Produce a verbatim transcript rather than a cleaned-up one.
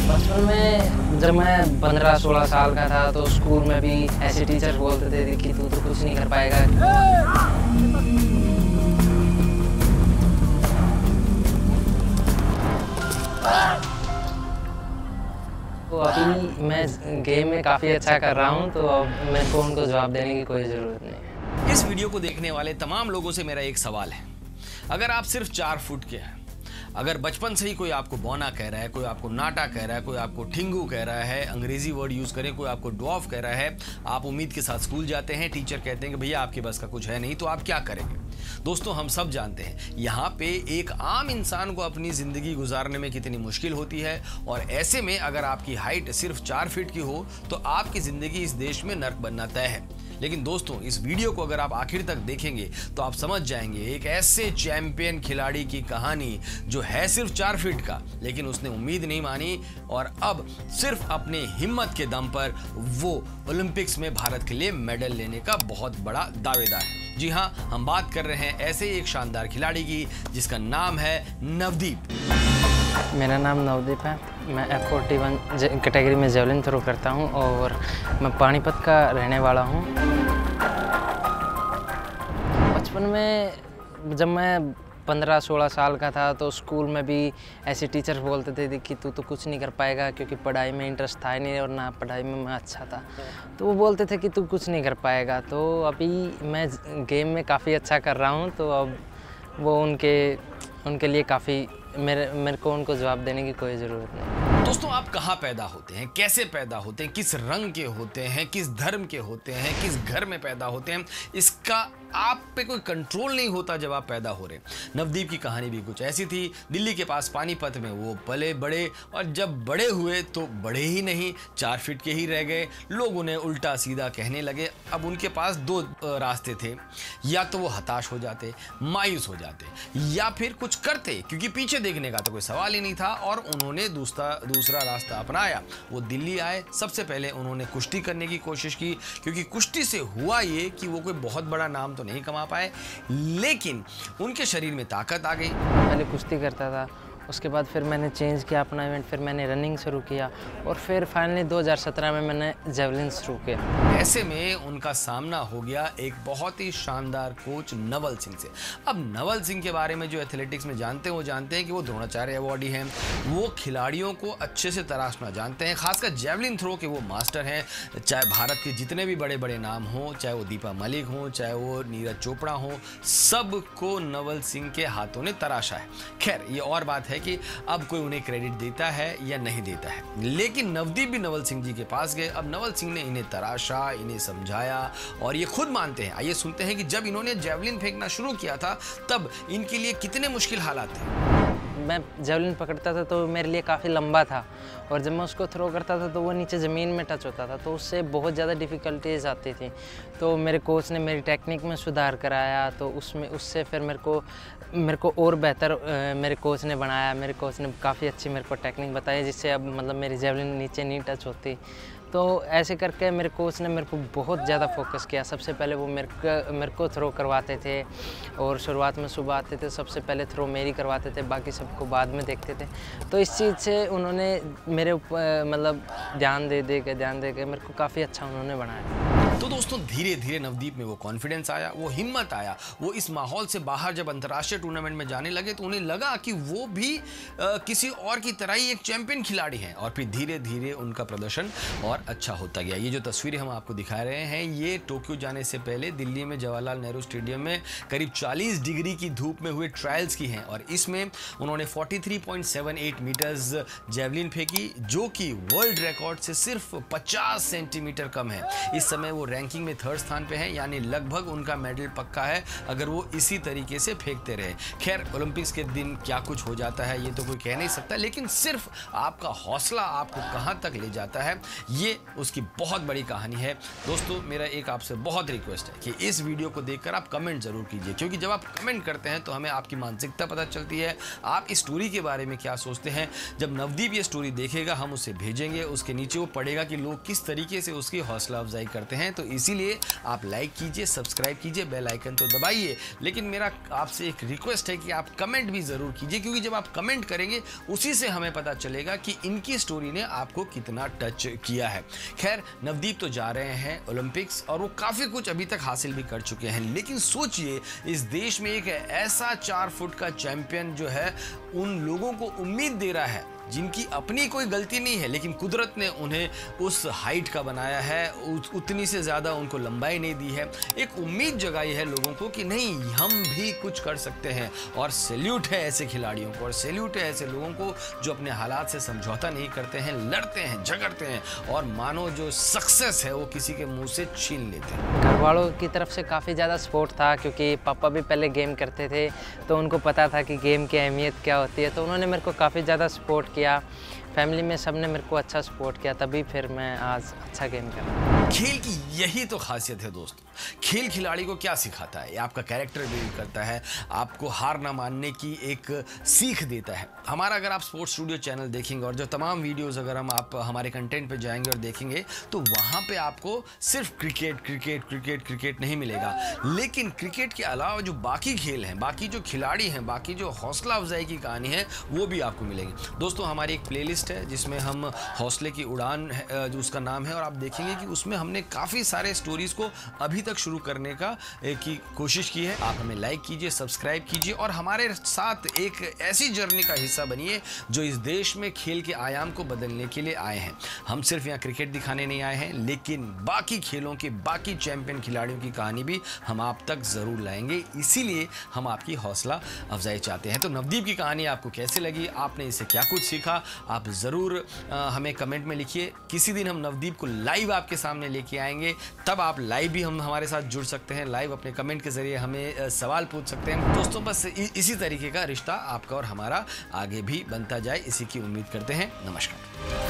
बचपन में जब मैं पंद्रह सोलह साल का था तो स्कूल में भी ऐसे टीचर बोलते थे कि तू तो कुछ नहीं कर पाएगा। तो अभी मैं गेम में काफ़ी अच्छा कर रहा हूँ, तो अब मेरे को उनको जवाब देने की कोई ज़रूरत नहीं है। इस वीडियो को देखने वाले तमाम लोगों से मेरा एक सवाल है, अगर आप सिर्फ चार फुट के हैं, अगर बचपन से ही कोई आपको बौना कह रहा है, कोई आपको नाटा कह रहा है, कोई आपको ठिंगू कह रहा है, अंग्रेजी वर्ड यूज करें, कोई आपको ड्वार्फ कह रहा है, आप उम्मीद के साथ स्कूल जाते हैं, टीचर कहते हैं कि भैया आपके बस का कुछ है नहीं, तो आप क्या करेंगे? दोस्तों, हम सब जानते हैं यहाँ पे एक आम इंसान को अपनी जिंदगी गुजारने में कितनी मुश्किल होती है, और ऐसे में अगर आपकी हाइट सिर्फ चार फीट की हो तो आपकी जिंदगी इस देश में नर्क बनना तय है। लेकिन दोस्तों, इस वीडियो को अगर आप आखिर तक देखेंगे तो आप समझ जाएंगे एक ऐसे चैंपियन खिलाड़ी की कहानी जो है सिर्फ चार फीट का, लेकिन उसने उम्मीद नहीं मानी और अब सिर्फ अपने हिम्मत के दम पर वो ओलंपिक्स में भारत के लिए मेडल लेने का बहुत बड़ा दावेदार है। जी हाँ, हम बात कर रहे हैं ऐसे ही एक शानदार खिलाड़ी की जिसका नाम है नवदीप। मेरा नाम नवदीप है। मैं एफ फोर्टी वन कैटेगरी में जेवलिन थ्रो करता हूँ और मैं पानीपत का रहने वाला हूँ। बचपन में जब मैं पंद्रह सोलह साल का था तो स्कूल में भी ऐसे टीचर बोलते थे कि तू तो कुछ नहीं कर पाएगा, क्योंकि पढ़ाई में इंटरेस्ट था ही नहीं और ना पढ़ाई में मैं अच्छा था, तो वो बोलते थे कि तू कुछ नहीं कर पाएगा। तो अभी मैं गेम में काफ़ी अच्छा कर रहा हूँ, तो अब वो उनके उनके लिए काफ़ी मेरे मेरे को उनको जवाब देने की कोई ज़रूरत नहीं। दोस्तों, आप कहाँ पैदा होते हैं, कैसे पैदा होते हैं, किस रंग के होते हैं, किस धर्म के होते हैं, किस घर में पैदा होते हैं, इसका आप पे कोई कंट्रोल नहीं होता जब आप पैदा हो रहे। नवदीप की कहानी भी कुछ ऐसी थी। दिल्ली के पास पानीपत में वो पले बड़े, और जब बड़े हुए तो बड़े ही नहीं, चार फीट के ही रह गए। लोग उन्हें उल्टा सीधा कहने लगे। अब उनके पास दो रास्ते थे, या तो वो हताश हो जाते, मायूस हो जाते, या फिर कुछ करते, क्योंकि पीछे देखने का तो कोई सवाल ही नहीं था। और उन्होंने दूसरा दूसरा रास्ता अपनाया। वो दिल्ली आए। सबसे पहले उन्होंने कुश्ती करने की कोशिश की, क्योंकि कुश्ती से हुआ ये कि वो कोई बहुत बड़ा नाम तो नहीं कमा पाए, लेकिन उनके शरीर में ताकत आ गई। पहले कुश्ती करता था, उसके बाद फिर मैंने चेंज किया अपना इवेंट, फिर मैंने रनिंग शुरू किया और फिर फाइनली दो हज़ार सत्रह में मैंने जेवलिन शुरू किया। ऐसे में उनका सामना हो गया एक बहुत ही शानदार कोच नवल सिंह से। अब नवल सिंह के बारे में जो एथलेटिक्स में जानते हैं वो जानते हैं कि वो द्रोणाचार्य अवॉर्डी हैं। वो खिलाड़ियों को अच्छे से तराशना जानते हैं, खासकर जेवलिन थ्रो के वो मास्टर हैं। चाहे भारत के जितने भी बड़े बड़े नाम हों, चाहे वो दीपा मलिक हों, चाहे वो नीरज चोपड़ा हों, सबको नवल सिंह के हाथों ने तराशा है। खैर, ये और बात है कि अब कोई उन्हें क्रेडिट देता है या नहीं देता है, लेकिन नवदीप भी नवल सिंह जी के पास गए। अब नवल सिंह ने इन्हें तराशा, इन्हें समझाया, और ये खुद मानते हैं। आइए सुनते हैं कि जब इन्होंने जेवलिन फेंकना शुरू किया था तब इनके लिए कितने मुश्किल हालात थे। मैं जेवलिन पकड़ता था तो मेरे लिए काफ़ी लंबा था, और जब मैं उसको थ्रो करता था तो वो नीचे ज़मीन में टच होता था, तो उससे बहुत ज़्यादा डिफ़िकल्टीज आती थी। तो मेरे कोच ने मेरी टेक्निक में सुधार कराया, तो उसमें उससे फिर मेरे को मेरे को और बेहतर मेरे कोच ने बनाया। मेरे कोच ने काफ़ी अच्छी मेरे को टेक्निक बताई, जिससे अब मतलब मेरी जेवलिन नीचे नहीं टच होती। तो ऐसे करके मेरे कोच ने मेरे को बहुत ज़्यादा फोकस किया। सबसे पहले वो मेरे को मेरे को थ्रो करवाते थे, और शुरुआत में सुबह आते थे, सबसे पहले थ्रो मेरी करवाते थे, बाकी सबको बाद में देखते थे। तो इस चीज़ से उन्होंने मेरे ऊपर मतलब ध्यान दे दे के ध्यान दे के मेरे को काफ़ी अच्छा उन्होंने बनाया। तो दोस्तों, धीरे धीरे नवदीप में वो कॉन्फिडेंस आया, वो हिम्मत आया। वो इस माहौल से बाहर जब अंतर्राष्ट्रीय टूर्नामेंट में जाने लगे तो उन्हें लगा कि वो भी आ, किसी और की तरह ही एक चैंपियन खिलाड़ी हैं, और फिर धीरे धीरे उनका प्रदर्शन और अच्छा होता गया। ये जो तस्वीरें हम आपको दिखा रहे हैं, ये टोक्यो जाने से पहले दिल्ली में जवाहरलाल नेहरू स्टेडियम में करीब चालीस डिग्री की धूप में हुए ट्रायल्स की हैं, और इसमें उन्होंने तैंतालीस पॉइंट सात आठ मीटर्स जेवलिन फेंकी, जो कि वर्ल्ड रिकॉर्ड से सिर्फ पचास सेंटीमीटर कम है। इस समय वो रैंकिंग में थर्ड स्थान पे है, यानी लगभग उनका मेडल पक्का है अगर वो इसी तरीके से फेंकते रहे। खैर, ओलंपिक्स के दिन क्या कुछ हो जाता है ये तो कोई कह नहीं सकता, लेकिन सिर्फ आपका हौसला आपको कहाँ तक ले जाता है, ये उसकी बहुत बड़ी कहानी है। दोस्तों, मेरा एक आपसे बहुत रिक्वेस्ट है कि इस वीडियो को देखकर आप कमेंट जरूर कीजिए, क्योंकि जब आप कमेंट करते हैं तो हमें आपकी मानसिकता पता चलती है, आप इस स्टोरी के बारे में क्या सोचते हैं। जब नवदीप ये स्टोरी देखेगा, हम उसे भेजेंगे, उसके नीचे वो पढ़ेगा कि लोग किस तरीके से उसकी हौसला अफजाई करते हैं, तो इसीलिए आप लाइक कीजिए, सब्सक्राइब कीजिए, बेल आइकन तो दबाइए, लेकिन मेरा आपसे एक रिक्वेस्ट है कि आप कमेंट भी ज़रूर कीजिए, क्योंकि जब आप कमेंट करेंगे उसी से हमें पता चलेगा कि इनकी स्टोरी ने आपको कितना टच किया है। खैर, नवदीप तो जा रहे हैं ओलंपिक्स और वो काफ़ी कुछ अभी तक हासिल भी कर चुके हैं, लेकिन सोचिए इस देश में एक ऐसा चार फुट का चैंपियन जो है उन लोगों को उम्मीद दे रहा है जिनकी अपनी कोई गलती नहीं है, लेकिन कुदरत ने उन्हें उस हाइट का बनाया है, उतनी से ज़्यादा उनको लंबाई नहीं दी है। एक उम्मीद जगाई है लोगों को कि नहीं, हम भी कुछ कर सकते हैं। और सैल्यूट है ऐसे खिलाड़ियों को, और सैल्यूट है ऐसे लोगों को जो अपने हालात से समझौता नहीं करते हैं, लड़ते हैं, झगड़ते हैं और मानो जो सक्सेस है वो किसी के मुंह से छीन लेते हैं। घर वालों की तरफ से काफ़ी ज़्यादा सपोर्ट था, क्योंकि पापा भी पहले गेम करते थे तो उनको पता था कि गेम की अहमियत क्या होती है, तो उन्होंने मेरे को काफ़ी ज़्यादा सपोर्ट किया। फैमिली में सबने मेरे को अच्छा सपोर्ट किया, तभी फिर मैं आज अच्छा गेम कर रहा हूँ। खेल की यही तो खासियत है दोस्तों। खेल खिलाड़ी को क्या सिखाता है? ये आपका कैरेक्टर बिल्ड करता है, आपको हार ना मानने की एक सीख देता है। हमारा अगर आप स्पोर्ट्स स्टूडियो चैनल देखेंगे और जो तमाम वीडियोस अगर हम आप हमारे कंटेंट पे जाएंगे और देखेंगे तो वहाँ पे आपको सिर्फ क्रिकेट क्रिकेट क्रिकेट क्रिकेट नहीं मिलेगा, लेकिन क्रिकेट के अलावा जो बाकी खेल हैं, बाकी जो खिलाड़ी हैं, बाकी जो हौसला अफजाई की कहानी है वो भी आपको मिलेगी। दोस्तों, हमारी एक प्लेलिस्ट है जिसमें हम हौसले की उड़ान जो उसका नाम है, और आप देखेंगे कि उसमें हमने काफ़ी सारे स्टोरीज़ को अभी तक शुरू करने का की कोशिश की है। आप हमें लाइक कीजिए, सब्सक्राइब कीजिए और हमारे साथ एक ऐसी जर्नी का हिस्सा बनिए जो इस देश में खेल के आयाम को बदलने के लिए आए हैं। हम सिर्फ यहाँ क्रिकेट दिखाने नहीं आए हैं, लेकिन बाकी खेलों के बाकी चैंपियन खिलाड़ियों की कहानी भी हम आप तक ज़रूर लाएंगे। इसीलिए हम आपकी हौसला अफजाई चाहते हैं। तो नवदीप की कहानी आपको कैसे लगी, आपने इससे क्या कुछ सीखा, आप ज़रूर हमें कमेंट में लिखिए। किसी दिन हम नवदीप को लाइव आपके सामने लेके आएंगे, तब आप लाइव भी हम हमारे साथ जुड़ सकते हैं। लाइव अपने कमेंट के जरिए हमें सवाल पूछ सकते हैं। दोस्तों, बस इसी तरीके का रिश्ता आपका और हमारा आगे भी बनता जाए, इसी की उम्मीद करते हैं। नमस्कार।